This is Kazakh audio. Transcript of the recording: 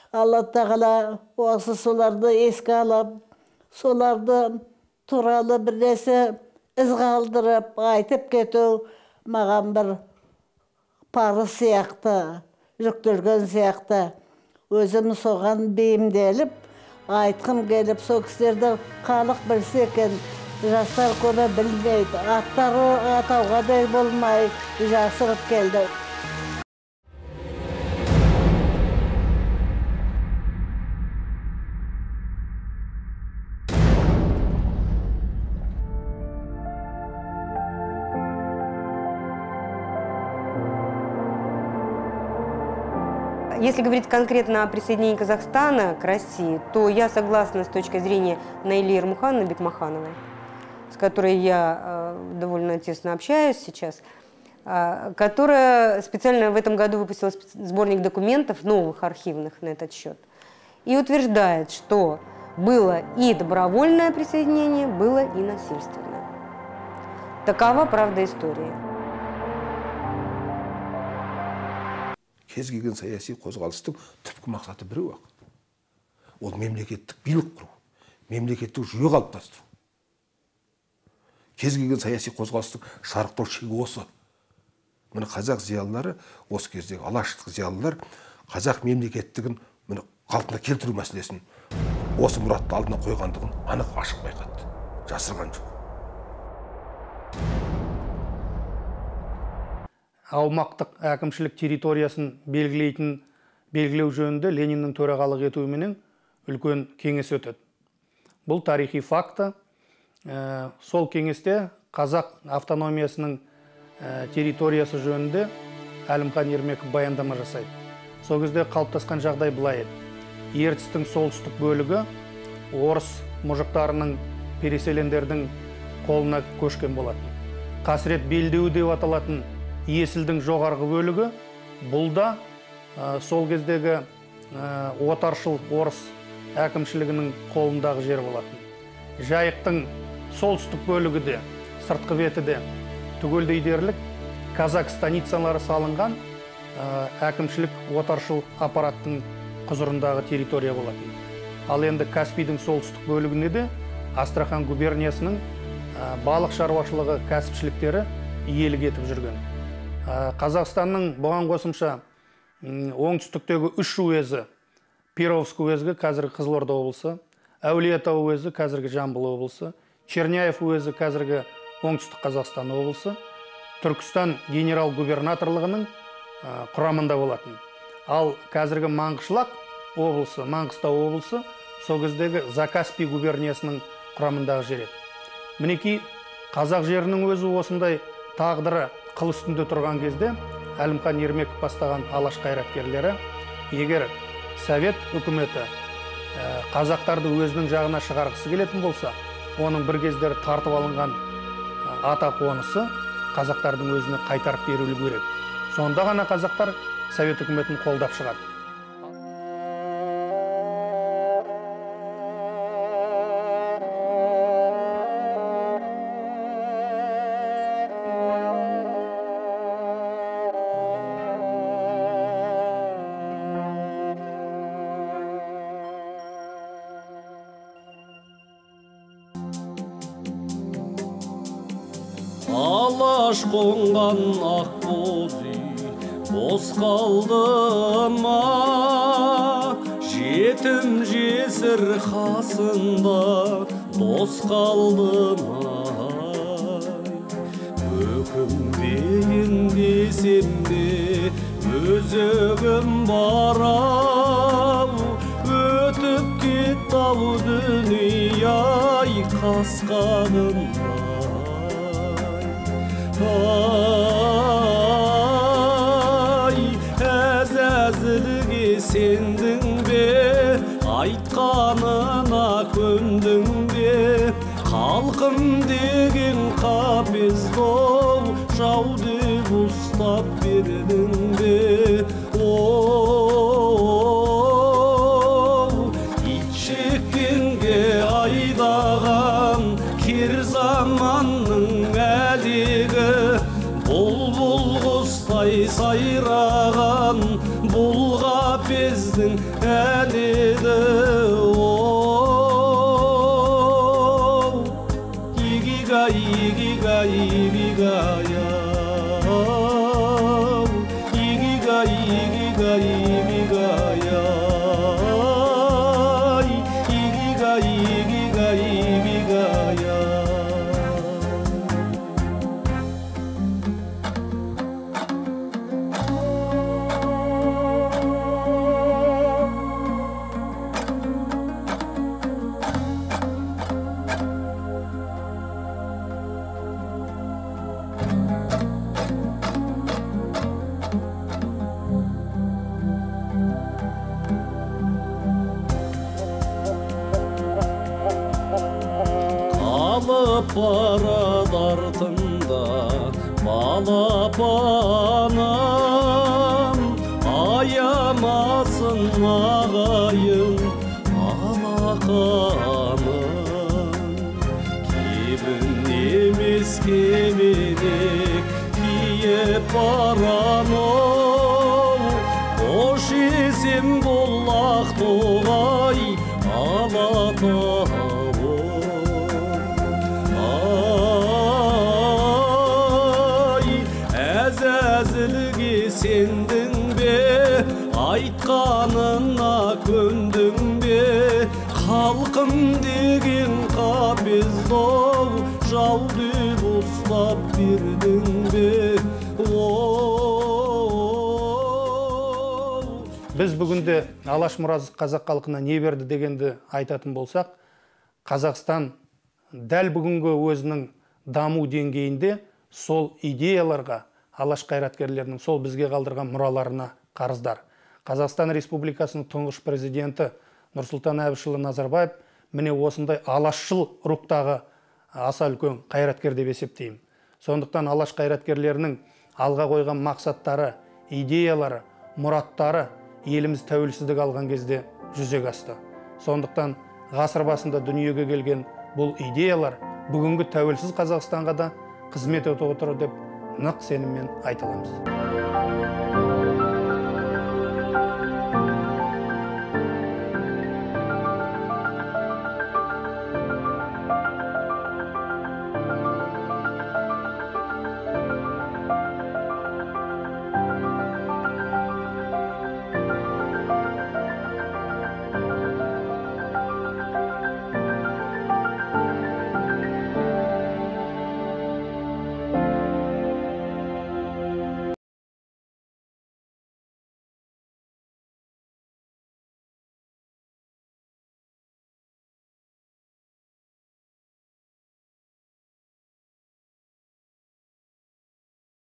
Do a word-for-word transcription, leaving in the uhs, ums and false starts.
Allah Teala осы соларды еске алып, соларды туралы bir нәрсе iz kaldırıp aytıp кету mağan bir parız siyaktı, жүктөлгөн siyaktı. Özüm soğan beyimdelip, aytқым gelip, so kişilerde kalık bilse eken, жастар көбі білмейді, аттары атауға да болмай, жасырып келді. Если говорить конкретно о присоединении Казахстана к России, то я согласна с точки зрения Наили Ермухановны Бекмахановой, с которой я э, довольно тесно общаюсь сейчас, э, которая специально в этом году выпустила сборник документов новых архивных на этот счет и утверждает, что было и добровольное присоединение, было и насильственное. Такова правда истории. Кез келген саяси қозғалыстың түпкі мақсаты біреу-ақ. Ол мемлекеттік билік құру, мемлекеттік жүйе қалыптастыру. Кез келген саяси қозғалыстың шарықтау шегі осы. Міне қазақ зиялылары, осы кездегі алаштық зиялылар қазақ мемлекеттігін міне қалпына келтіру мәселесін осы мұратты алдына қойғандығын анық ашық байқатты. Жасырған жоқ. Аумақтық әкімшілік территориясын белгілейтін белгілеу жөнінде Лениннің төрағалық етуіменен үлкен кеңес өтеді. Бұл тарихи факты. Сол кеңесте қазақ автономиясының территориясы жөнінде Әлімхан Ермеков баяндама жасайды. Сол кезде қалыптасқан жағдай былай еді. Ертістің солтүстік бөлігі орыс мұжықтарының, переселендердің қолына көшкен болатын. Қасірет белдеуі деп аталатын Есілдің жоғарғы бөлігі, бұл да сол кездегі отаршыл орыс әкімшілігінің қолындағы жер болатын. Жайықтың солтүстік бөлігі де, сыртқы беті де түгелдей дерлік казак станицалары салынған әкімшілік отаршыл аппараттың құзырындағы территория болатын. Ал енді Каспийдің солтүстік бөлігіне де Астрахан губерниясының балық шаруашылығы кәсіпшіліктері иелік етіп жүрген. Қазақстанның бұған қосымша оңтүстіктегі үш уезі, Перовск уезі, қазіргі Қызылорда облысы, Әулиеата уезі, қазіргі Жамбыл облысы, Черняев уезі, қазіргі оңтүстік Қазақстан облысы, Түркістан генерал-губернаторлығының құрамында болатын. Ал қазіргі Маңғышлақ облысы, Маңғыстау облысы, сол кездегі Закаспий губерниясының құрамындағы жер еді. Мінекей қазақ жерінің өзі осындай тағдыры қыл үстінде тұрған кезде Әлімхан Ермеков бастаған алаш қайраткерлері, егер Совет үкіметі қазақтарды өзінің жағына шығарғысы келетін болса, оның бір кездері тартып алынған ата қонысы қазақтардың өзіне қайтарып берілуі керек. Сонда ғана қазақтар Совет үкіметін қолдап шығады. Алаш қонған ақ боз үй бос қалды ма, жетім жесір қасында дос қалды ма. Өкінбейін десем де өзегім бар-ау, өтіп кетті-ау дүние-ай қас-қағымда. Ай, әзәзілге сендің бе, айтқанына көндің бе, халқым деген қапез бол, жау деп ұстап бердің бе. Оу, итшеккенге айдаған кер заманның әлегі, бұлбұл құстай сайраған бұлға бездің әнеді. Оу, игигай, игигай, игигай, ау, игигай, игигай, игигай, ай, игигай, игигай, игигай, ай. Қалып барады артында балапаным, аямасын ағайын алақаным. Кебін емес кеменек киіп барам оу, қош есен бол Ақтоғай Алатауым. Әзәзілге сендің бе, айтқанына көндің бе, халқым деген қапездау, жау деп ұстап бердің бе. Біз бүгінде Алаш Мұраз қазақ халқына не берді дегенді айтатын болсақ, Қазақстан дәл бүгінгі өзінің даму деңгейінде сол идеяларға, алаш қайраткерлерінің сол бізге қалдырған мұраларына қарыздар. Қазақстан Республикасының тұңғыш президенті Нұрсұлтан Әбішұлы Назарбаев міне осындай алашшыл рухтағы аса үлкен қайраткер деп есептеймін. Сондықтан алаш қайраткерлерінің алға қойған мақсаттары, идеялары, мұраттары еліміз тәуелсіздік алған кезде жүзеге асты. Сондықтан ғасыр басында дүниеге келген бұл идеялар бүгінгі тәуелсіз Қазақстанға да қызмет етіп отыр деп нық сеніммен айта аламыз.